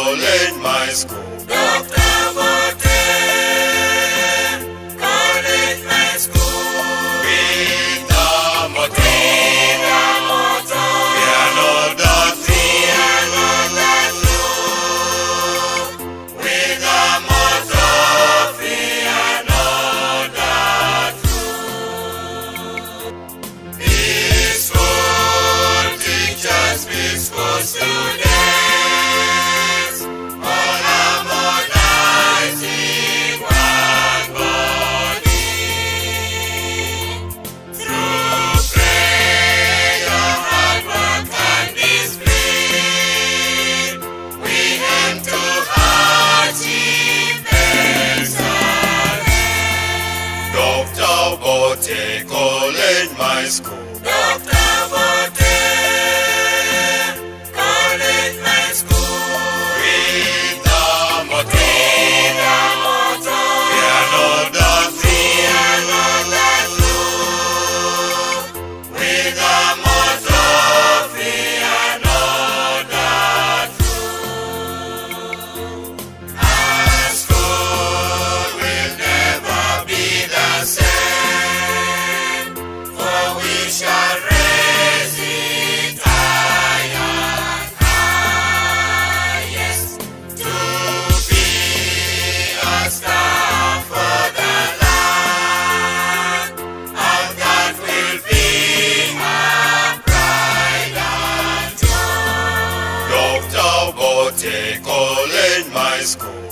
college my school. Dr. Bote, college my school. With the motto, We are not the truth. with the motto, Fear not the truth. peaceful teachers, Peaceful students, all harmonizing one body. Through prayer, hard work and discipline, we aim to achieve excellence. Dr. Bote, college my school. Dr. Bote, college my school. With the motto, We fear not the truth. with the motto, Fear not the truth. Our school will never be the same, for we shall raise it higher and highest to be a star for the land, and that will be our pride and joy. Dr. Bote, college my school.